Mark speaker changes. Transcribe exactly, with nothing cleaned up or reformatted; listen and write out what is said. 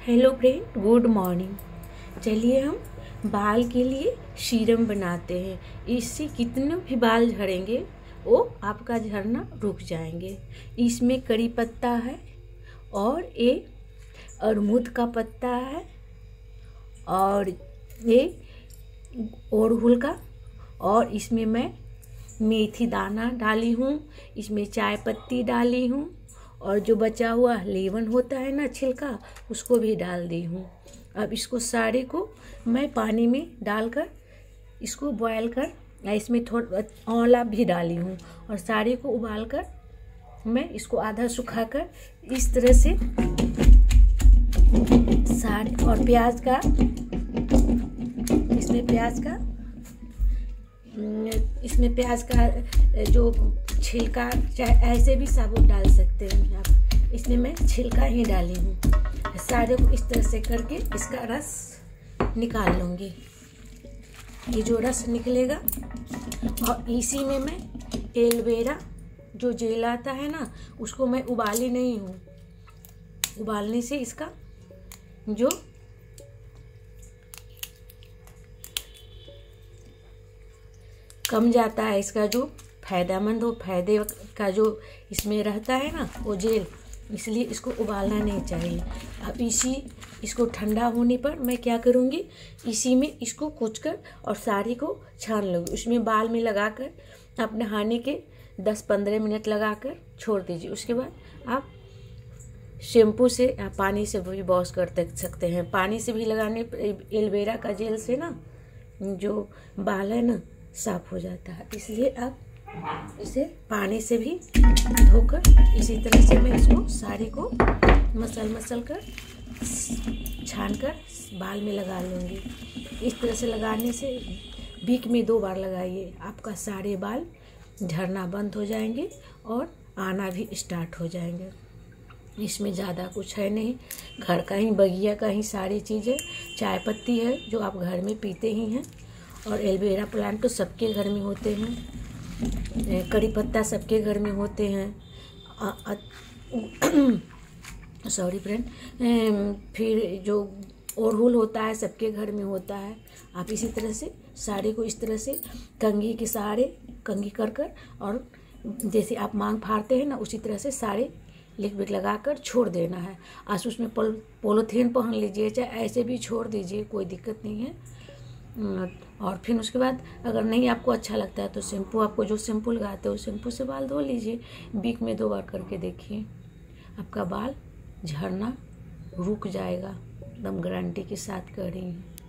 Speaker 1: Hello friend, good morning. चलिए हम बाल के लिए सीरम बनाते हैं। इससे कितने भी बाल झड़ेंगे वो आपका झड़ना रुक जाएंगे। इसमें करी पत्ता है और ये अरमुद का पत्ता है और ये अड़हुल का, और इसमें मैं मेथी दाना डाली हूँ, इसमें चाय पत्ती डाली हूँ और जो बचा हुआ लेमन होता है ना छिलका, उसको भी डाल दी हूँ। अब इसको सारे को मैं पानी में डालकर इसको बॉयल कर, इसमें थोड़ा आंवला भी डाली हूँ और सारे को उबाल कर मैं इसको आधा सुखाकर इस तरह से सारे, और प्याज का, इसमें प्याज का इसमें प्याज का जो छिलका, चाहे ऐसे भी साबुत डाल सकते हैं आप, इसमें मैं छिलका ही डाली हूँ। सारे को इस तरह से करके इसका रस निकाल लूँगी। ये जो रस निकलेगा, और इसी में मैं एलोवेरा जो जेल आता है ना, उसको मैं उबाली नहीं हूँ। उबालने से इसका जो कम जाता है, इसका जो फायदेमंद हो, फायदे का जो इसमें रहता है ना वो जेल, इसलिए इसको उबालना नहीं चाहिए। अब इसी इसको ठंडा होने पर मैं क्या करूँगी, इसी में इसको कुचकर और साड़ी को छान लूँगी। उसमें बाल में लगाकर आप नहाने के दस पंद्रह मिनट लगाकर छोड़ दीजिए। उसके बाद आप शैम्पू से या पानी से भी वॉश कर सकते हैं। पानी से भी लगाने पर एलोवेरा का जेल से ना जो बाल है ना साफ हो जाता है, इसलिए आप इसे पानी से भी धोकर इसी तरह से मैं इसको साड़ी को मसल मसल कर छान कर बाल में लगा लूँगी। इस तरह से लगाने से वीक में दो बार लगाइए, आपका सारे बाल झड़ना बंद हो जाएंगे और आना भी स्टार्ट हो जाएंगे। इसमें ज़्यादा कुछ है नहीं, घर का ही, बगिया का ही सारी चीज़ें। चाय पत्ती है जो आप घर में पीते ही हैं, और एलोवेरा प्लांट तो सबके घर में होते हैं, कड़ी पत्ता सबके घर में होते हैं, सॉरी फ्रेंड, फिर जो अड़हुल होता है सबके घर में होता है। आप इसी तरह से साड़ी को इस तरह से कंघी के सहारे कंघी कर कर, और जैसे आप मांग फाड़ते हैं ना, उसी तरह से सारे लिक्विड लगाकर छोड़ देना है। आज उसमें पोल पोलोथीन पहन लीजिए, चाहे ऐसे भी छोड़ दीजिए, कोई दिक्कत नहीं है। और फिर उसके बाद अगर नहीं आपको अच्छा लगता है तो शैम्पू, आपको जो शैम्पू लगाते हो शैम्पू से बाल धो लीजिए। वीक में दो बार करके देखिए, आपका बाल झड़ना रुक जाएगा, एकदम गारंटी के साथ कह रही हूँ।